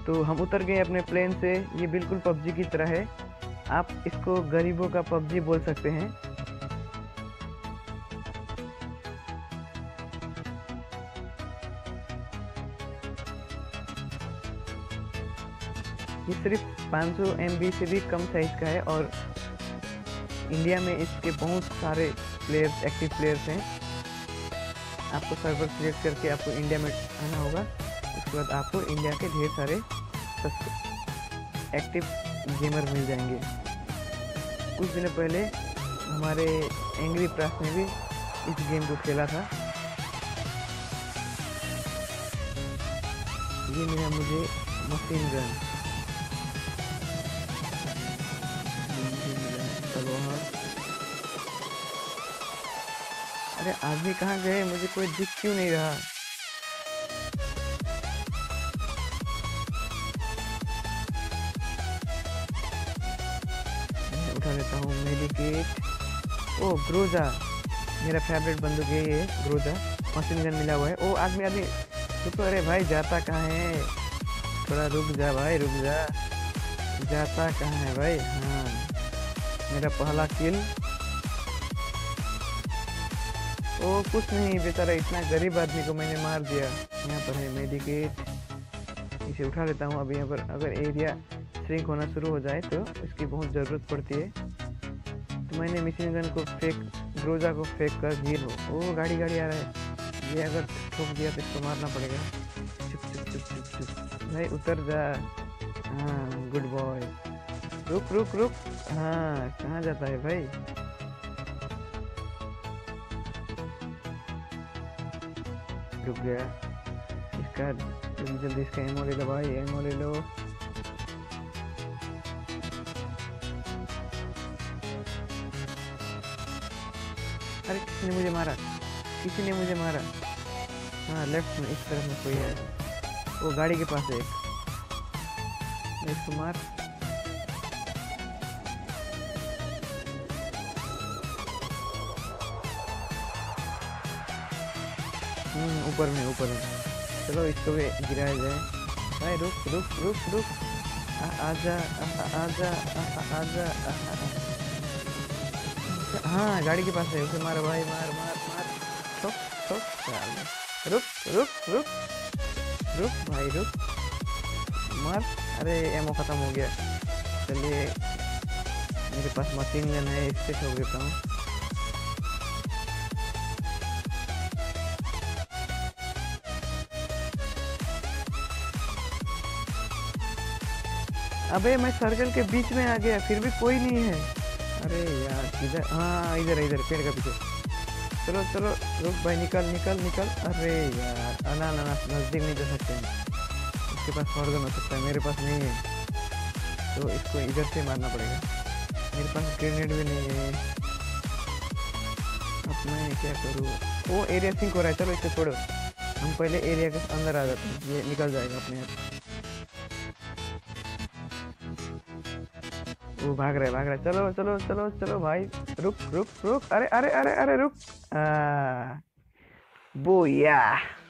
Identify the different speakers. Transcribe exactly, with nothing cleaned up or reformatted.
Speaker 1: तो हम उतर गए अपने प्लेन से। ये बिल्कुल पबजी की तरह है, आप इसको गरीबों का पबजी बोल सकते हैं। ये सिर्फ पाँच सौ एम बी से भी कम साइज का है और इंडिया में इसके बहुत सारे प्लेयर्स, एक्टिव प्लेयर्स हैं। आपको सर्वर सिलेक्ट करके आपको इंडिया में आना होगा। उसके बाद आपको इंडिया के ढेर सारे एक्टिव गेमर मिल जाएंगे। कुछ दिनों पहले हमारे एंग्री प्रास ने भी इस गेम को खेला था। ये मिला मुझे मशीन गन। अरे आदमी कहाँ गए, मुझे कोई दिख क्यों नहीं रहा। उठा लेता हूँ मेडिकेट। ओ ग्रोजा, मेरा फेवरेट बंदूक है ये ग्रोजा। मशीन गन मिला हुआ है। ओ आदमी आदमी रुको, अरे भाई जाता कहाँ है, थोड़ा रुक जा भाई, रुक जा, जाता कहाँ है भाई। हाँ मेरा पहला किल। ओ कुछ नहीं, बेचारा इतना गरीब आदमी को मैंने मार दिया। यहाँ पर है मेडिकेट, इसे उठा लेता हूँ। अब यहाँ पर अगर एरिया श्रिंक होना शुरू हो जाए तो इसकी बहुत ज़रूरत पड़ती है। तो मैंने मशीन गन को फेंक, ग्रोजा को फेंक कर हील हो। ओ गाड़ी गाड़ी आ रहा है, ये अगर ठोक दिया तो इसको मारना पड़ेगा। चुप चुप चुप चुप चुप भाई उतर जा। हाँ गुड बॉय, रुक रुक रुक। हाँ कहाँ जाता है भाई। रुक गया। इसका जल्दी जल्दी इसका एमओ ले लो भाई, एमओ ले लो। अरे किसी ने मुझे मारा, किसी ने मुझे मारा। हाँ लेफ्ट में, इस तरफ में कोई है। वो गाड़ी के पास है एक, इसको मार। हम्म ऊपर में, ऊपर में। चलो इसको भी गिराया जाए। भाई रुक रुक रुक रुक, आजा आजा आजा। हाँ गाड़ी के पास है, उसे मार भाई, मार मार मार। ठोक ठोक, रुक रुक रुक रुक भाई रुक, मार। अरे एमओ खत्म हो गया। चलिए मेरे पास मशीन गन है, इससे ठोक देता हूँ। अबे मैं सर्कल के बीच में आ गया, फिर भी कोई नहीं है। अरे यार इधर, हाँ इधर इधर पेड़ का पीछे। चलो चलो रुक भाई, निकल निकल निकल। अरे यार ना ना नजदीक नहीं जा सकते हैं, इसके पास फॉर्गन हो सकता है, मेरे पास नहीं है। तो इसको इधर से मारना पड़ेगा। मेरे पास ग्रेनेड भी नहीं है। अब मैं क्या करूँ। वो एरिया सिंक हो रहा है, चलो इसको छोड़ो, हम पहले एरिया के अंदर आ जाते हैं, ये निकल जाएगा अपने आप। वो भाग रहे भाग रहे। चलो चलो चलो चलो भाई, रुक रुक रुक। अरे अरे अरे अरे रुक। आ, बोया।